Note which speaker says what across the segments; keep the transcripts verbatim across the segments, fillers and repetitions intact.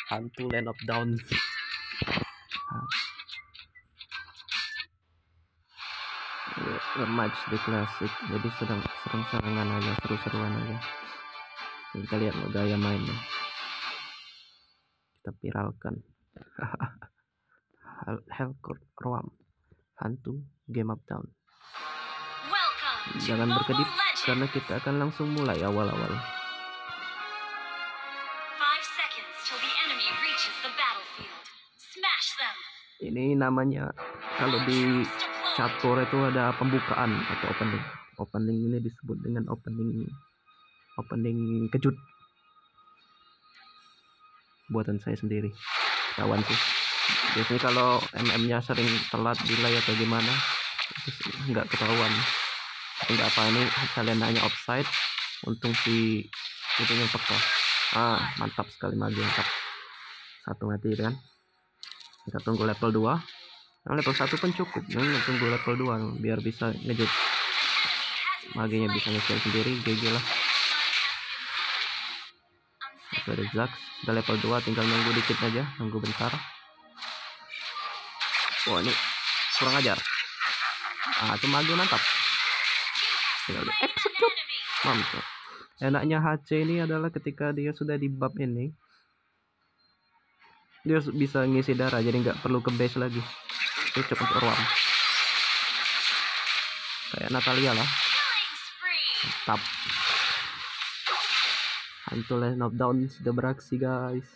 Speaker 1: hantu Land of Dawn. Match di klasik, jadi sedang serang-serangan aja, seru-seruan aja. Kita lihat lo gaya mainnya, kita viralkan. Hellcourt Roam, hantu Game of Dawn. Jangan berkedip karena kita akan langsung mulai awal-awal. Ini namanya kalau di catur itu ada pembukaan atau opening. Opening ini disebut dengan opening opening kejut. Buatan saya sendiri. Kawan sih. Biasanya kalau M M-nya sering telat, delay atau gimana, itu nggak ketahuan. Enggak apa, ini kalian nanya offside. Untung si itunya peka. Ah, mantap sekali magi, mantap. Satu mati kan. Kita tunggu level dua. Nah, level satu pun cukup. Nah, tunggu level dua biar bisa ngejut. Maginya bisa nge-kill sendiri, G G lah. Itu ada Zax. Sudah level dua, tinggal nunggu dikit aja, nunggu bentar. Wah, ini kurang ajar. Ah, itu magi mantap. Tinggal execute. Mantap. Enaknya H C ini adalah ketika dia sudah di buff ini, dia bisa ngisi darah, jadi nggak perlu ke base lagi. Cocok untuk Roam. Kayak Natalia lah. Mantap. Hantu Land of Dawn sudah beraksi, guys.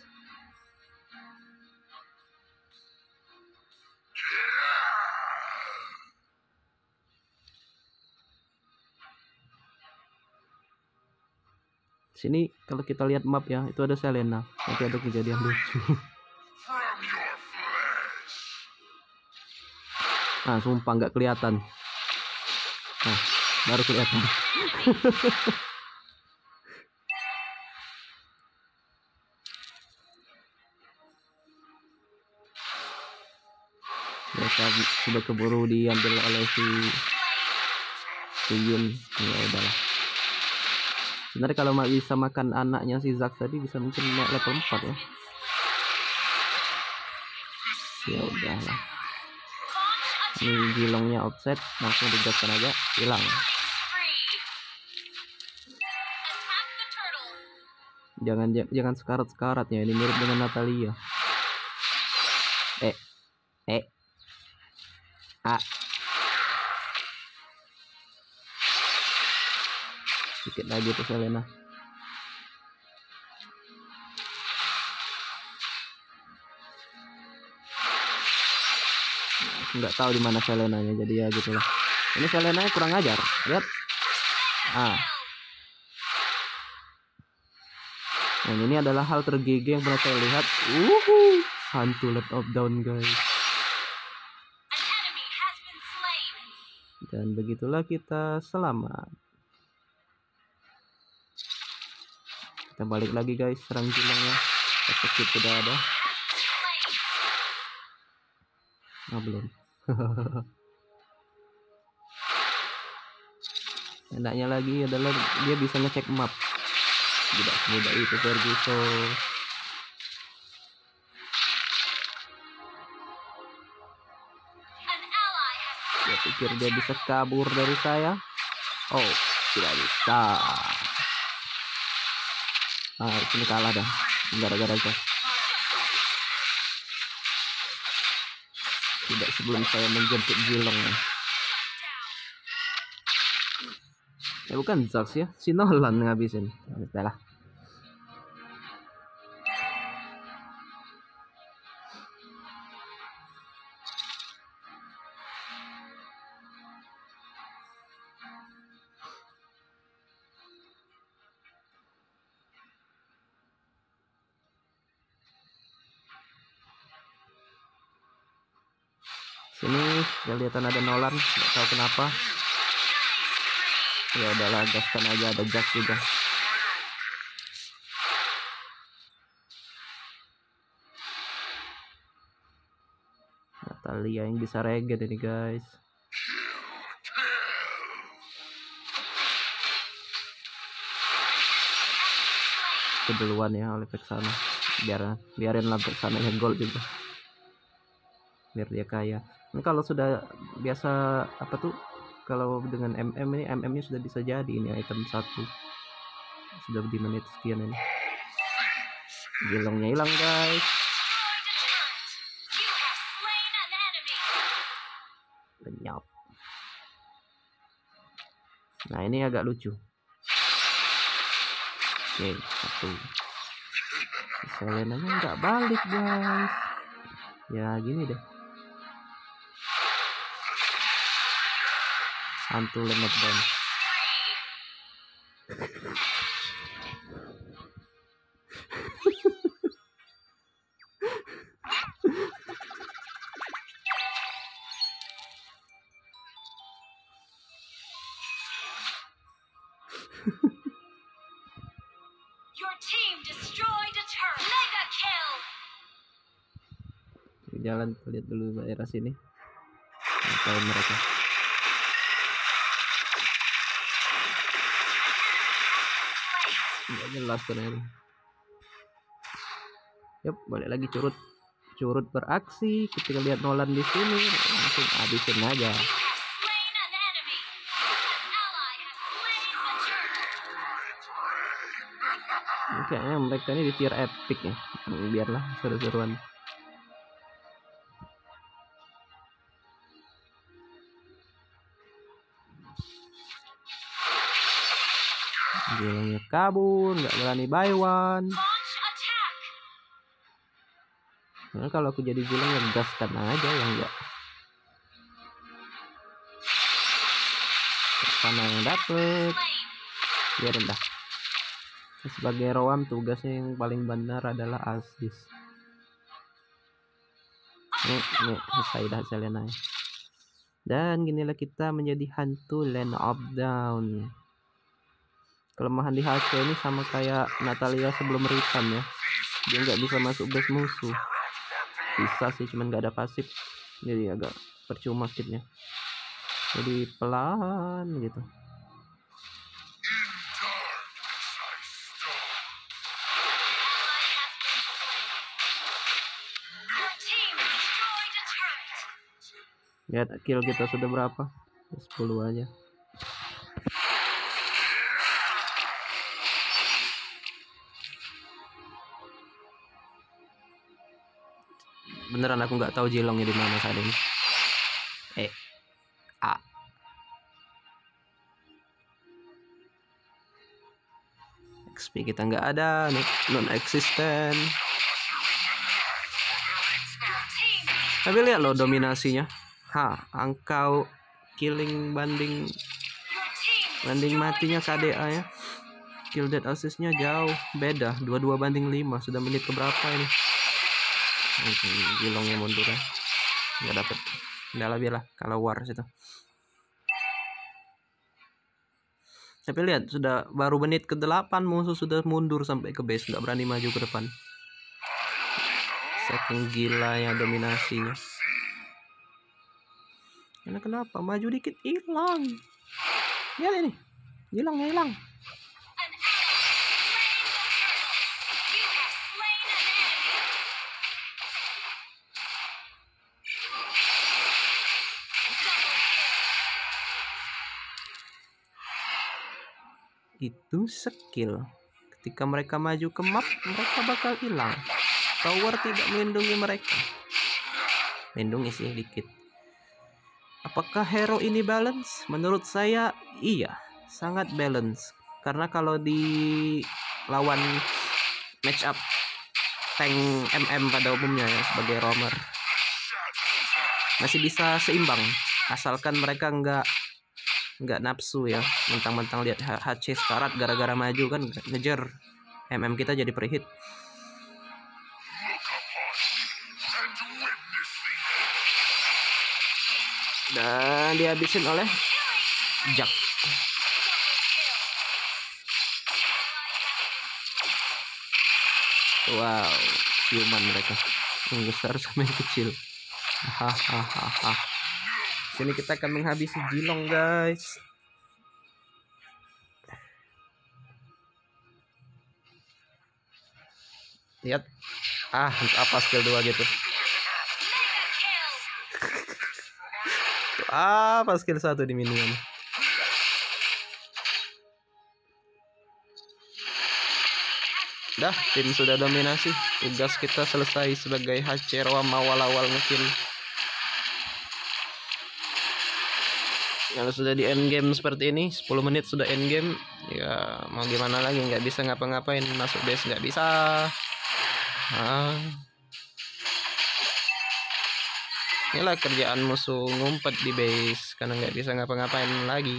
Speaker 1: Sini kalau kita lihat map ya, itu ada Selena. Nanti ada kejadian lucu. Nah, sumpah nggak kelihatan. Nah, baru kelihatan. Mereka sudah keburu diambil oleh si si Yun. Ya udahlah. Sebenarnya kalau bisa makan anaknya si Zax tadi bisa mungkin naik level empat ya. Ya udahlah. Ini Jilongnya offset, langsung digaskan aja, hilang. Jangan jangan sekarat-sekarat ya, ini mirip dengan Natalia. Eh, eh, ah, sedikit lagi tuh Selena. Nggak tahu di mana Selenanya, jadi ya gitulah. Ini Selenanya kurang ajar, lihat. Ah. Nah, ini adalah hal ter-G G yang pernah saya lihat. Uhuh, hantu Land of Dawn, guys. Dan begitulah kita selamat. Kita balik lagi, guys, serang Jilongnya. Execute sudah ada. Nah, belum. Enaknya lagi adalah dia bisa ngecek map. Tidak semudah itu Ferguso. Dia pikir dia bisa kabur dari saya. Oh, tidak bisa. Ah, ini kalah dah. Gara-gara gas. Tidak sebelum saya menjemput Jilong. Ya bukan Zax ya, si Nolan ngabisin. Udahlah. Sini kelihatan ada Nolan, nggak tahu kenapa. Ya udahlah, gaskan aja, ada Zax juga. Natalia yang bisa reget ini, guys. Keduluan ya oleh Vexana. biar biarin lah sana gol juga, biar dia kaya. Ini kalau sudah biasa apa tuh, kalau dengan M M ini, M M-nya sudah bisa jadi ini item satu. Sudah di menit sekian ini. Jilongnya hilang guys. Lenyap. Nah ini agak lucu. Oke, satu. Selenanya nggak balik guys. Ya gini deh. Hantu lemot dan.
Speaker 2: Your team destroyed a turret. Mega kill.
Speaker 1: Jalan lihat dulu daerah sini. Ngapain mereka? Nggak jelas ternyata. Yup, balik lagi curut. Curut beraksi. Ketika lihat Nolan di sini, langsung habisin aja. Kayaknya mereka ini di tier epic ya. Biarlah seru-seruan. Jilongnya kabur, nggak berani buy one. Nah, kalau aku jadi Jilong yang gaskan aja yang enggak. Sana yang dapet. Biarin dah. Sebagai Roam tugasnya yang paling benar adalah assist. Nih, nih selesai dah Selena. Dan ginilah kita menjadi hantu Land of Dawn. Kelemahan di H C ini sama kayak Natalia sebelum Ritan ya. Dia nggak bisa masuk base musuh. Bisa sih, cuman nggak ada pasif. Jadi agak percuma kitnya. Jadi pelan gitu. Lihat kill kita sudah berapa? sepuluh aja. Beneran aku nggak tahu Jilongnya di mana saat ini. Eh, A. X P kita nggak ada, non existent. Tapi lihat loh dominasinya. Ha, angka killing banding banding matinya K D A ya. Kill death assistnya jauh beda, dua puluh dua banding lima. Sudah menit keberapa ini? Jilongnya mundur ya. Nggak dapet. Udah lah biarlah kalau war situ. Tapi lihat sudah baru menit ke delapan musuh sudah mundur sampai ke base, nggak berani maju ke depan. Saking gilanya dominasinya. Karena kenapa? Maju dikit hilang. Lihat ini. Hilangnya hilang. Itu skill. Ketika mereka maju ke map, mereka bakal hilang. Tower tidak melindungi mereka. Melindungi sih dikit. Apakah hero ini balance? Menurut saya iya, sangat balance. Karena kalau di lawan match up tank M M pada umumnya ya sebagai roamer masih bisa seimbang, asalkan mereka nggak nggak nafsu ya, mentang-mentang lihat H C sekarat gara-gara maju kan ngejar M M kita jadi preheat. Dan dihabisin oleh Jack. Wow, ciuman mereka yang besar sama yang kecil. Hahaha. Sini kita akan menghabisi Jilong guys. Lihat. Ah, apa skill dua gitu. Apa skill satu di minion. Dah, tim sudah dominasi. Tugas kita selesai sebagai H C Roam awal-awal ngekill. Kalau sudah di end game seperti ini, sepuluh menit sudah end game, ya mau gimana lagi, nggak bisa ngapa-ngapain, masuk base nggak bisa. Ah. Inilah kerjaan musuh, ngumpet di base karena nggak bisa ngapa-ngapain lagi.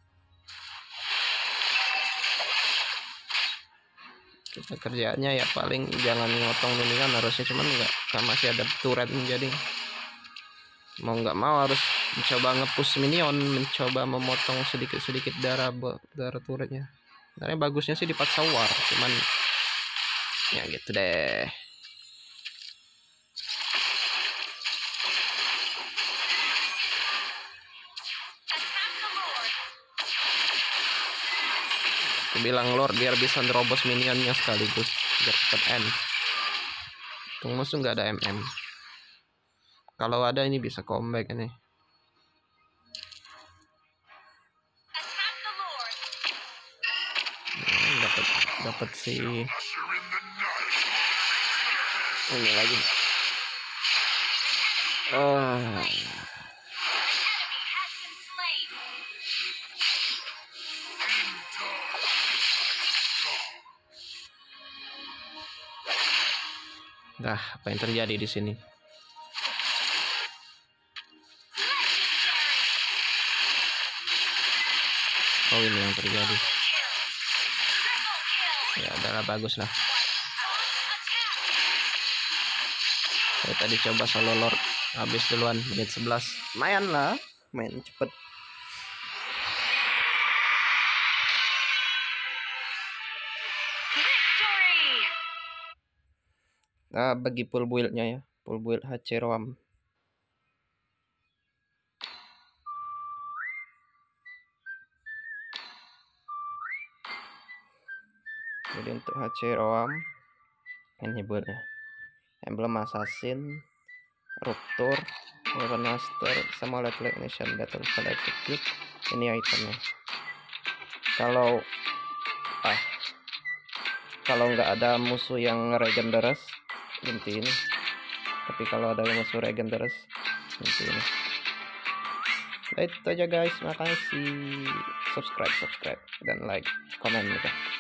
Speaker 1: Kita kerjaannya ya paling jangan ngotong minion harusnya, cuman nggak, masih ada turret jadi mau nggak mau harus mencoba ngepush minion, mencoba memotong sedikit-sedikit darah darah turretnya. Sebenarnya bagusnya sih dipaksa war, cuman ya gitu deh. Aku bilang Lord biar bisa nerobos minionnya sekaligus biar cepet end. Tung musuh nggak ada M M. Kalau ada ini bisa comeback ini. Hmm, dapat dapat si ini lagi. Ah. Nah, apa yang terjadi di sini? Oh, ini yang terjadi. Ya, adalah bagus lah. Saya tadi coba solo Lord, habis duluan menit sebelas. Lumayan lah, main cepet. Nah, bagi full build-nya ya, full build H C Roam. Jadi untuk H C Roam ini build-nya. Emblem Assassin, Rupture, Weapon Master, sama Light Nation Battle Spell Execute. Ini itemnya. Kalau ah kalau nggak ada musuh yang regen deres, ganti ini. Tapi kalau ada musuh regen deres, ganti ini. Nah, itu aja guys, makasih. Subscribe, subscribe, dan like, komen juga.